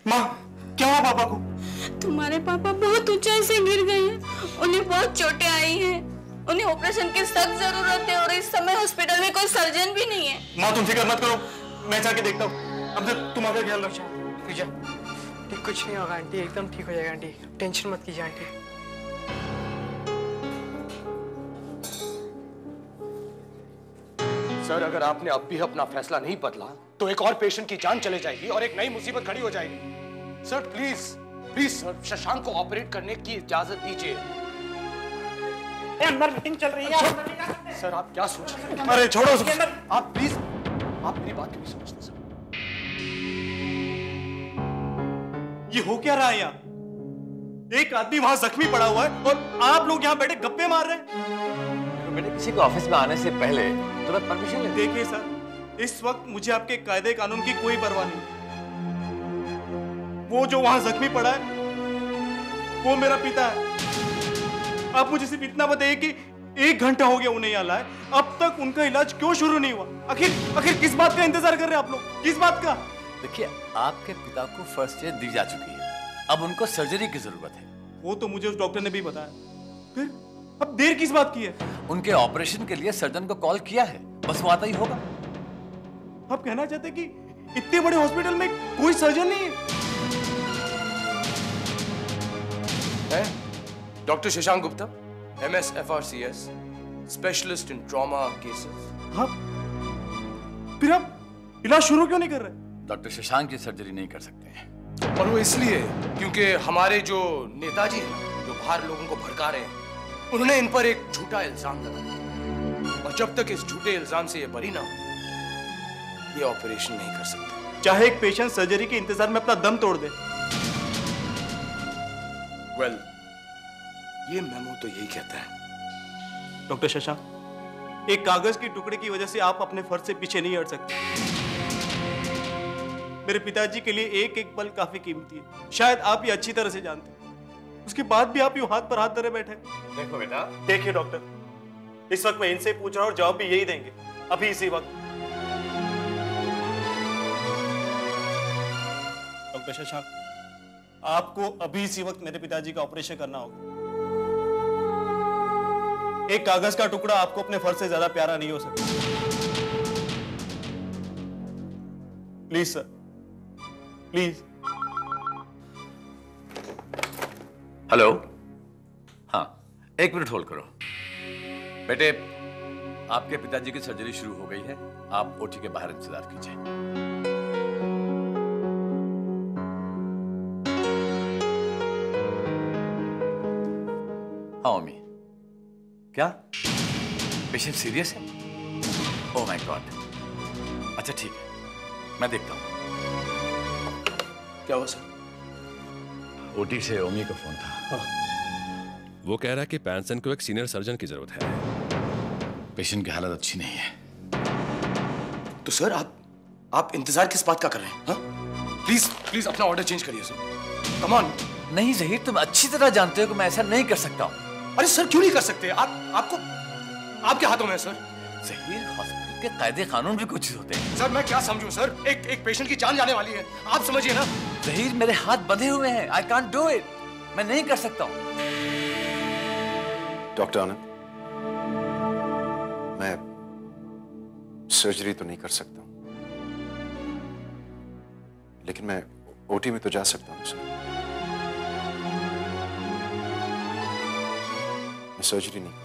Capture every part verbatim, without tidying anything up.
माँ, क्या हुआ पापा को? तुम्हारे पापा बहुत ऊंचाई से गिर गए हैं, उन्हें बहुत चोटें आई हैं, उन्हें ऑपरेशन की सख्त जरूरत है और इस समय हॉस्पिटल में कोई सर्जन भी नहीं है। माँ तुम फिक्र मत करो, मैं जाके देखता हूँ। अब तक तुम अपना ख्याल रखो। पूजा, कुछ नहीं होगा आंटी, एकदम ठीक हो जाएगा आंटी, टेंशन मत कीजिए आंटी। सर, अगर आपने अब भी अपना फैसला नहीं बदला तो एक और पेशेंट की जान चले जाएगी और एक नई मुसीबत खड़ी हो जाएगी। Sir please please sir, Shashank को ऑपरेट करने की इजाजत दीजिए। अंदर मीटिंग चल रही है। सर आप क्या सोच रहे हैं? अरे छोड़ो, आप प्लीज, आप मेरी बात क्यों नहीं समझते सर? ये हो क्या रहा है यहाँ? एक आदमी वहां जख्मी पड़ा हुआ है और आप लोग यहाँ बैठे गप्पे मार रहे हैं। मैंने किसी को ऑफिस में आने से पहले तुरंत परमिशन ले। देखिए सर, इस वक्त मुझे आपके कायदे कानून की कोई परवाह नहीं। वो जो वहां जख्मी पड़ा है वो मेरा पिता है। आप मुझे सिर्फ इतना बताइए कि एक घंटा हो गया उन्हें यहाँ लाए, अब तक उनका इलाज क्यों शुरू नहीं हुआ? आखिर आखिर किस बात का इंतजार कर रहे हैं आप लोग? किस बात का? देखिए, आपके पिता को फर्स्ट एड दी जा चुकी है, अब उनको सर्जरी की जरूरत है। वो तो मुझे उस डॉक्टर ने भी बताया। फिर अब देर किस बात की है? उनके ऑपरेशन के लिए सर्जन को कॉल किया है, बस वो आता ही होगा। आप कहना चाहते कि इतने बड़े हॉस्पिटल में कोई सर्जन नहीं है? Doctor Shashank Gupta, M S F R C S, specialist in trauma cases. हाँ, फिर आप इलाज शुरू क्यों नहीं कर रहे? डॉक्टर शशांक की सर्जरी नहीं कर सकते हैं। और वो इसलिए क्योंकि हमारे जो नेताजी हैं, जो बाहर लोगों को भड़का रहे हैं, उन्होंने इन पर एक झूठा इल्जाम लगाया और जब तक इस झूठे इल्जाम से ये बरी ना हो, ये ऑपरेशन नहीं कर सकते। चाहे एक पेशेंट सर्जरी के इंतजार में अपना दम तोड़ दे। वेल well, ये मेमो तो यही कहता है। डॉक्टर शशांक, एक कागज के टुकड़े की वजह से आप अपने फर्ज से पीछे नहीं हट सकते। मेरे पिताजी के लिए एक एक पल काफी कीमती है, शायद आप ये अच्छी तरह से जानते हैं। उसके बाद भी आप यूं हाथ पर हाथ धरे बैठे। देखो बेटा, देखिए डॉक्टर, इस वक्त मैं इनसे पूछ रहा हूं और जवाब भी यही देंगे, अभी इसी वक्त। डॉक्टर शशांक, आपको अभी इसी वक्त मेरे पिताजी का ऑपरेशन करना होगा। एक कागज का टुकड़ा आपको अपने फर्ज से ज्यादा प्यारा नहीं हो सकता। Please sir, please. हेलो, हाँ एक मिनट होल्ड करो। बेटे, आपके पिताजी की सर्जरी शुरू हो गई है, आप ओटी के बाहर इंतजार कीजिए। हाँ मम्मी, क्या पेशेंट सीरियस है? ओह माय गॉड, अच्छा ठीक है, मैं देखता हूँ। क्या हुआ सर? ओटी से ओमी का फोन था। हाँ। वो कह रहा है कि पैंसन को एक सीनियर सर्जन की जरूरत है। पेशेंट की हालत अच्छी नहीं है। तो सर आप आप इंतजार किस बात का कर रहे हैं? हाँ? प्लीज प्लीज अपना ऑर्डर चेंज करिए सर। Come on. नहीं जहीर, तुम अच्छी तरह जानते हो कि मैं ऐसा नहीं कर सकता हूँ। अरे सर क्यों नहीं कर सकते? आप आपको आपके हाथों में है सर। जहीर, हॉस्पिटल के कायदे कानून भी कुछ होते हैं। सर मैं क्या समझूं सर? एक एक पेशेंट की जान जाने वाली है, आप समझिए ना। जहीर, मेरे हाथ बंधे हुए हैं, आई कांट डू इट, मैं नहीं कर सकता हूँ। डॉक्टर आनंद, मैं सर्जरी तो नहीं कर सकता हूं, लेकिन मैं ओटी में तो जा सकता हूं सर। मैं सर्जरी नहीं।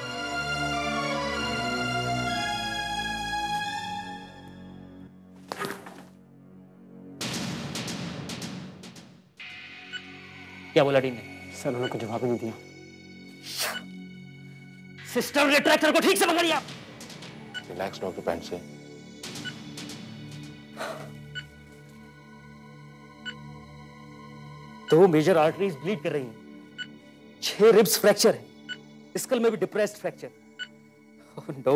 क्या बोला डीन ने? सर उन्होंने कुछ जवाब ही नहीं दिया। सिस्टम रिट्रैक्टर को ठीक से पकड़िए आप। रिलैक्स डॉक्टर पैंट से। दो मेजर आर्टरीज ब्लीड कर रही हैं, छह रिब्स फ्रैक्चर है, स्कल में भी depressed fracture. Oh no.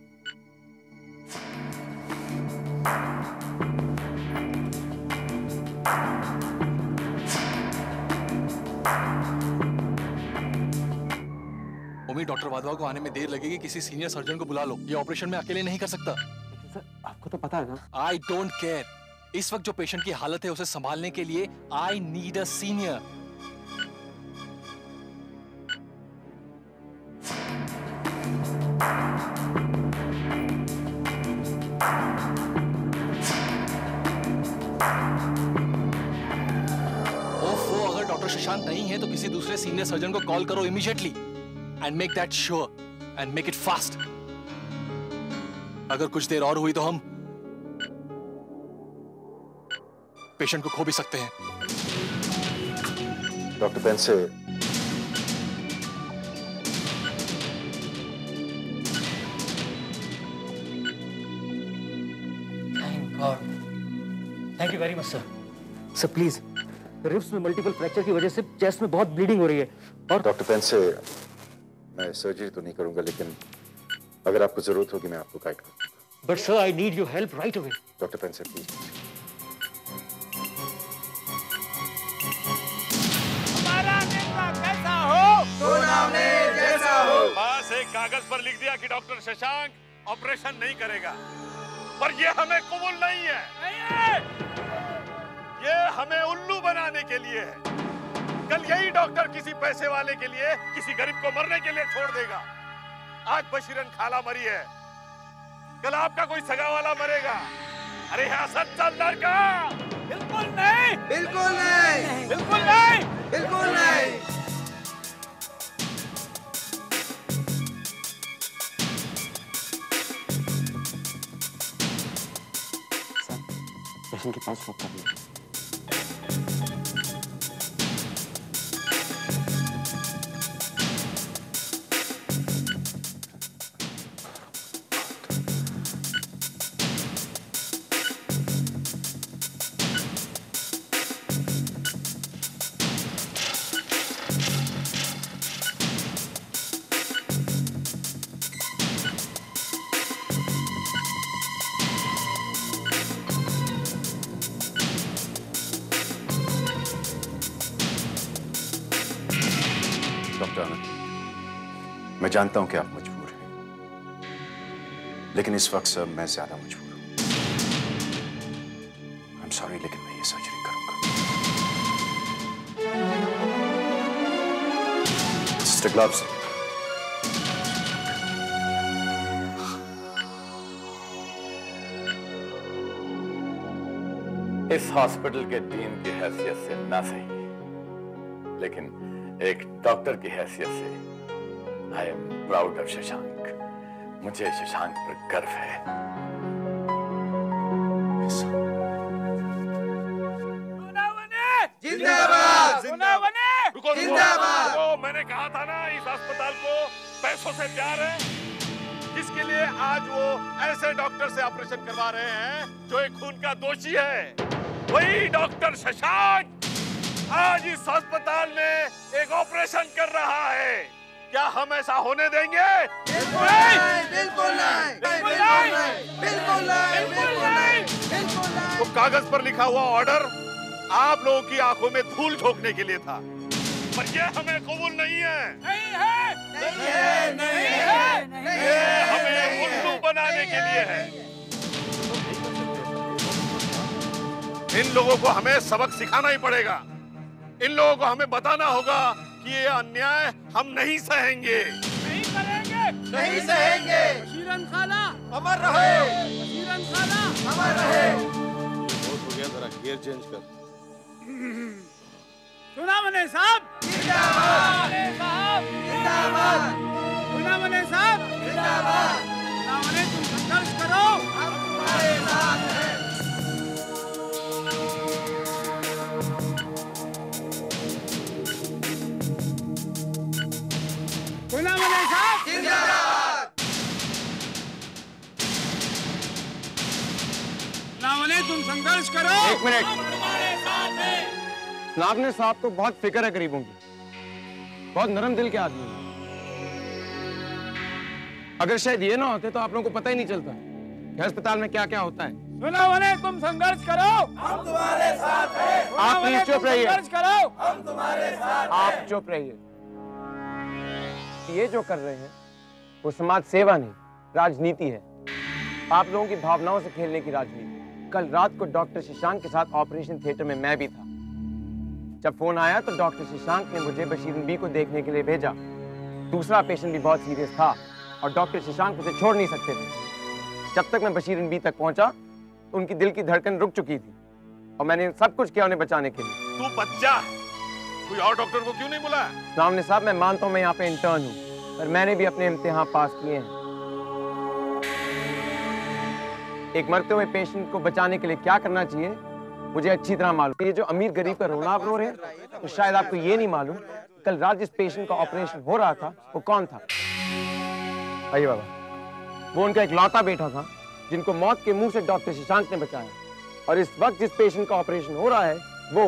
Omi, doctor Wadhwa को आने में देर लगेगी, किसी सीनियर सर्जन को बुला लो, ये ऑपरेशन में अकेले नहीं कर सकता। सर आपको तो पता है ना। आई डोंट केयर, इस वक्त जो पेशेंट की हालत है उसे संभालने के लिए आई नीड अ सीनियर। ओफो, अगर डॉक्टर शशांक नहीं है तो किसी दूसरे सीनियर सर्जन को कॉल करो immediately and make that sure and make it fast. अगर कुछ देर और हुई तो हम पेशेंट को खो भी सकते हैं। Doctor Pendse, thank God, thank you very much sir. Sir please, ribs में मल्टीपल फ्रैक्चर की वजह से चेस्ट में बहुत ब्लीडिंग हो रही है। और डॉक्टर पेंसे, मैं सर्जरी तो नहीं करूंगा, लेकिन अगर आपको जरूरत होगी मैं आपको गाइड करूंगा। But sir I need your help right away. Doctor Pendse please. कैसा हो? सुनावने जैसा हो। बस एक कागज पर लिख दिया कि डॉक्टर शशांक ऑपरेशन नहीं करेगा, पर ये हमें कबूल नहीं है। नहीं है। ये हमें उल्लू बनाने के लिए है। कल यही डॉक्टर किसी पैसे वाले के लिए किसी गरीब को मरने के लिए छोड़ देगा। आज बशीरन खाला मरी है, कल आपका कोई सगा वाला मरेगा। अरे हसन चंदर का बिल्कुल नहीं, बिल्कुल नहीं, बिल्कुल नहीं, बिल्कुल नहीं। पेशेंट के पास फोन कर दिया। मैं जानता हूं कि आप मजबूर हैं, लेकिन इस वक्त सर मैं ज्यादा मजबूर हूं। आई एम सॉरी, लेकिन मैं ये सर्जरी करूंगा। Sister gloves. इस हॉस्पिटल के डीन की हैसियत से ना सही, लेकिन एक डॉक्टर की हैसियत से I am proud of Shashank. मुझे शशांक पर गर्व है। जिंदाबाद, जिंदाबाद, जिंदाबाद। वो मैंने कहा था ना, इस अस्पताल को पैसों से प्यार है, जिसके लिए आज वो ऐसे डॉक्टर से ऑपरेशन करवा रहे हैं जो एक खून का दोषी है। वही डॉक्टर शशांक आज इस अस्पताल में एक ऑपरेशन कर रहा है। क्या हम ऐसा होने देंगे? बिल्कुल नहीं, बिल्कुल नहीं, बिल्कुल नहीं, बिल्कुल नहीं, बिल्कुल नहीं, बिल्कुल नहीं। तो कागज पर लिखा हुआ ऑर्डर आप लोगों की आंखों में धूल झोंकने के लिए था, पर ये हमें कबूल नहीं है। नहीं है, नहीं है, नहीं है, ये हमें उल्लू बनाने के लिए है। इन लोगों को हमें सबक सिखाना ही पड़ेगा। इन लोगों को हमें बताना होगा कि ये अन्याय हम नहीं सहेंगे, नहीं करेंगे, नहीं सहेंगे। बशीरन खाला अमर रहे, बशीरन खाला अमर रहे। बहुत हो गया, जरा गियर चेंज कर। सुना मने साहब, जिंदाबाद, जिंदाबाद, सुना मने साहब, जिंदाबाद। सुना मने, तुम संघर्ष करो, हम तुम्हारे साथ हैं। सुना मने साहब, जिंदाबाद। सुना मने, तुम संघर्ष करो, एक मिनट। हम तुम्हारे साथ हैं। नागने साहब को बहुत फिक्र है गरीबों की, बहुत नरम दिल के आदमी हैं। अगर शायद ये ना होते तो आप लोगों को पता ही नहीं चलता कि अस्पताल में क्या क्या होता है। सुना मने, तुम संघर्ष करो, हम तुम्हारे साथ हैं। आप प्लीज चुप रहिए, संघर्ष करो, हम तुम्हारे साथ हैं। आप चुप रहिए। ये जो कर रहे हैं वो समाज सेवा नहीं, राजनीति है। आप लोगों की भावनाओं से खेलने की राजनीति। कल रात को डॉक्टर शशांक के साथ ऑपरेशन थिएटर में मैं भी था। जब फोन आया तो डॉक्टर शशांक ने मुझे बशीरन बी को देखने के लिए भेजा। दूसरा पेशेंट भी बहुत सीरियस था और डॉक्टर शशांक उसे छोड़ नहीं सकते थे। जब तक मैं बशीरन बी तक पहुंचा तो उनकी दिल की धड़कन रुक चुकी थी और मैंने सब कुछ किया उन्हें बचाने के लिए। तू बच्चा है, कोई और डॉक्टर को क्यों नहीं बुलाया? सामने साहब, मैं मानता हूं मैं यहाँ पे इंटर्न हूँ, पर मैंने भी अपने इम्तिहान पास किए हैं। एक मरते हुए पेशेंट को बचाने के लिए क्या करना चाहिए मुझे अच्छी तरह मालूम। ये जो अमीर गरीब का रोना आप रो रहे हैं, तो शायद आपको ये नहीं मालूम कल रात जिस पेशेंट का ऑपरेशन हो रहा था वो कौन था। आइए बाबा, वो उनका एक लौता बेटा था जिनको मौत के मुंह से डॉक्टर शशांक ने बचाया, और इस वक्त जिस पेशेंट का ऑपरेशन हो रहा है वो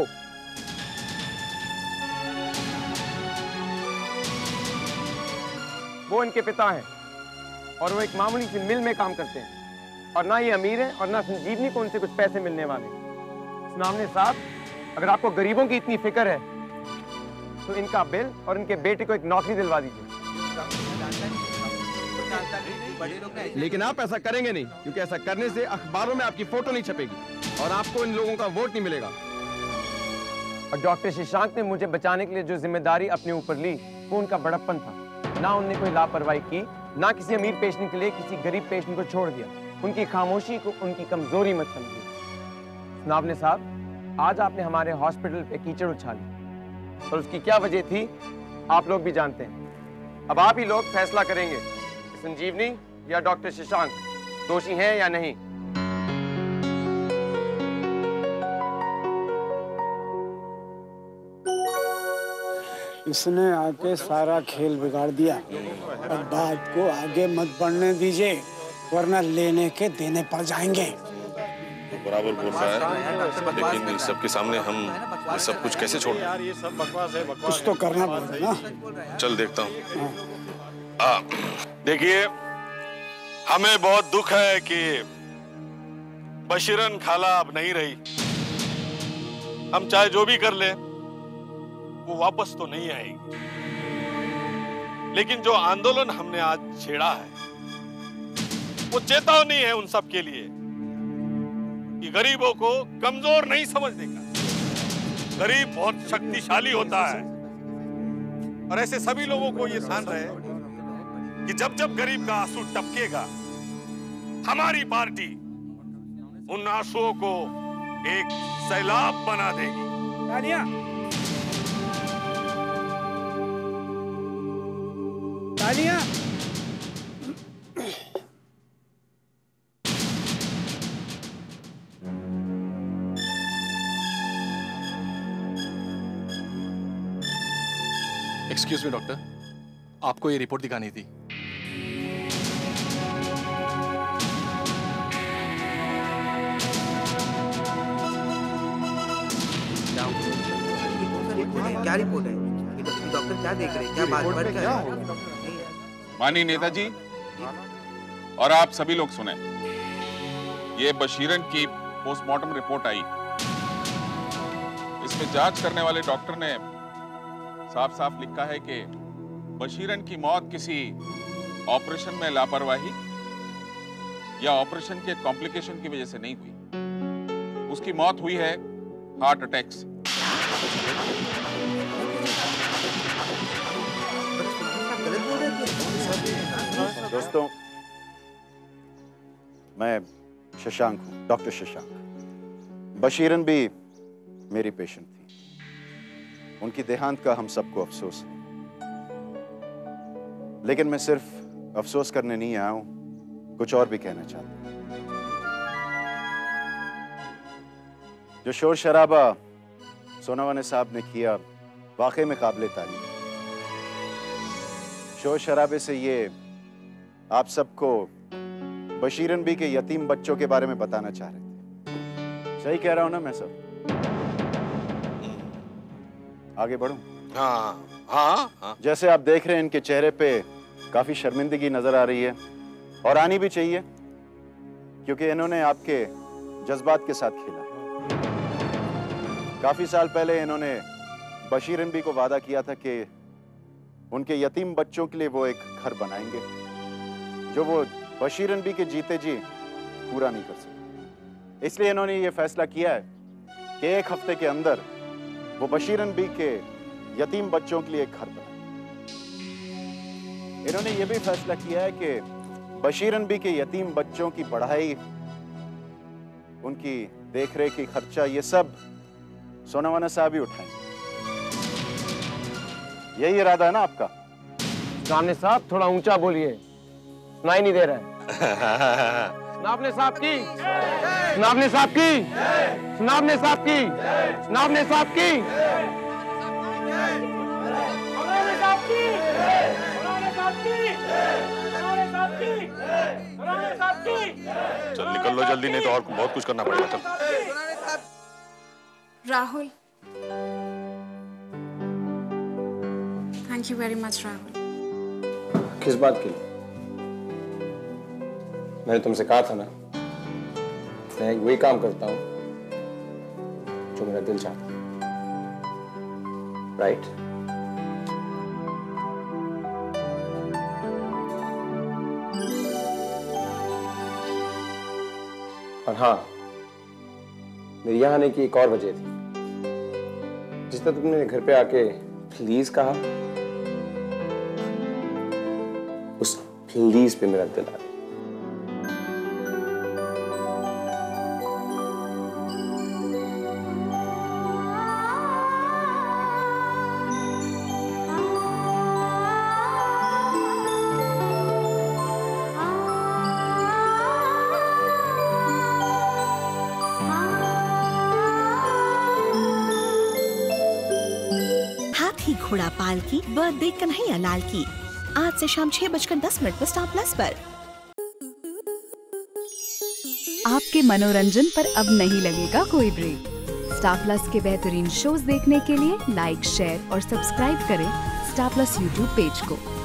वो इनके पिता हैं और वो एक मामूली सी मिल में काम करते हैं, और ना ये अमीर है और ना संजीवनी को उनसे कुछ पैसे मिलने वाले। सामने साहब, अगर आपको गरीबों की इतनी फिक्र है तो इनका बिल और इनके बेटे को एक नौकरी दिलवा दीजिए। लेकिन आप ऐसा करेंगे नहीं, क्योंकि ऐसा करने से अखबारों में आपकी फोटो नहीं छपेगी और आपको इन लोगों का वोट नहीं मिलेगा। और डॉक्टर शशांक ने मुझे बचाने के लिए जो जिम्मेदारी अपने ऊपर ली वो उनका बड़प्पन था। ना उनने कोई लापरवाही की, ना किसी अमीर पेशेंट के लिए किसी गरीब पेशेंट को छोड़ दिया। उनकी खामोशी को उनकी कमजोरी मत समझिए। नावने साहब, आज आपने हमारे हॉस्पिटल पे कीचड़ उछाली और उसकी क्या वजह थी आप लोग भी जानते हैं। अब आप ही लोग फैसला करेंगे, संजीवनी या डॉक्टर शशांक दोषी हैं या नहीं। इसने आके सारा खेल बिगाड़ दिया, और बात को आगे मत बढ़ने दीजिए वरना लेने के देने पड़ जाएंगे। बराबर बोल रहा है, लेकिन इन सबके सामने हम ये सब कुछ कैसे छोड़ यार, ये सब बकवास है, बकवास कुछ तो करना पड़ेगा ना। चल देखता हूँ। देखिए, हमें बहुत दुख है कि बशीरन खाला अब नहीं रही। हम चाहे जो भी कर ले वो वापस तो नहीं आएगी, लेकिन जो आंदोलन हमने आज छेड़ा है वो चेतावनी है उन सब के लिए कि गरीबों को कमजोर नहीं समझने का। गरीब बहुत शक्तिशाली होता है, और ऐसे सभी लोगों को ये ध्यान रहे कि जब जब गरीब का आंसू टपकेगा, हमारी पार्टी उन आंसुओं को एक सैलाब बना देगी। तालियां, तालियां। एक्सक्यूज मी डॉक्टर, आपको ये रिपोर्ट दिखानी थी। क्या रिपोर्ट है? डॉक्टर क्या देख रहे हैं? क्या बात बढ़ क्या है? माननीय नेताजी और आप सभी लोग सुने, ये बशीरन की पोस्टमार्टम रिपोर्ट आई। इसमें जांच करने वाले डॉक्टर ने साफ साफ लिखा है कि बशीरन की मौत किसी ऑपरेशन में लापरवाही या ऑपरेशन के कॉम्प्लिकेशन की वजह से नहीं हुई। उसकी मौत हुई है हार्ट अटैक से। दोस्तों, मैं शशांक हूं, डॉक्टर शशांक। बशीरन भी मेरी पेशेंट थी। उनकी देहांत का हम सबको अफसोस है, लेकिन मैं सिर्फ अफसोस करने नहीं आया हूं, कुछ और भी कहना चाहता हूं। जो शोर शराबा सोनावाने साहब ने किया वाकई में काबिले तारीफ। शोर शराबे से ये आप सबको बशीरन बी के यतीम बच्चों के बारे में बताना चाह रहे थे। सही कह रहा हूं ना मैं सब? आगे बढ़ूं? हाँ, हाँ, हाँ। जैसे आप देख रहे हैं, इनके चेहरे पे काफी शर्मिंदगी नजर आ रही है, और आनी भी चाहिए, क्योंकि इन्होंने आपके जज्बात के साथ खेला। काफी साल पहले इन्होंने बशीरन बी को वादा किया था कि उनके यतीम बच्चों के लिए वो एक घर बनाएंगे, जो वो बशीरन बी के जीते जी पूरा नहीं कर सके। इसलिए इन्होंने ये फैसला किया है कि एक हफ्ते के अंदर वो बशीरन बी के यतीम बच्चों के लिए एक घर बनाए। इन्होंने ये भी फैसला किया है कि बशीरन बी के यतीम बच्चों की पढ़ाई, उनकी देखरेख की खर्चा, ये सब सोनावाना साहब ही उठाएंगे। यही इरादा है ना आपका? सामने साहब थोड़ा ऊंचा बोलिए, सुनाई नहीं दे रहा है। सुनावने साहब की, सुनावने साहब की, सुनावने साहब की, सुनावने साहब की, चल निकल लो जल्दी, नहीं तो और बहुत कुछ करना पड़ेगा। चल Rahul, thank you very much Rahul. किस बात के लिए? मैंने तुमसे कहा था ना, मैं वही काम करता हूं जो मेरा दिल चाहता है, राइट? और हाँ, मेरे यहाँ आने की एक और वजह थी। जिस तरह तुमने घर पे आके प्लीज कहा, उस प्लीज पे मेरा दिल आ गया। घोड़ा पाल की बर्थडे कन्हैया लाल की आज से शाम छह बजकर दस मिनट पर स्टार प्लस पर। आपके मनोरंजन पर अब नहीं लगेगा कोई ब्रेक। स्टार प्लस के बेहतरीन शोज देखने के लिए लाइक, शेयर और सब्सक्राइब करें स्टार प्लस यूट्यूब पेज को।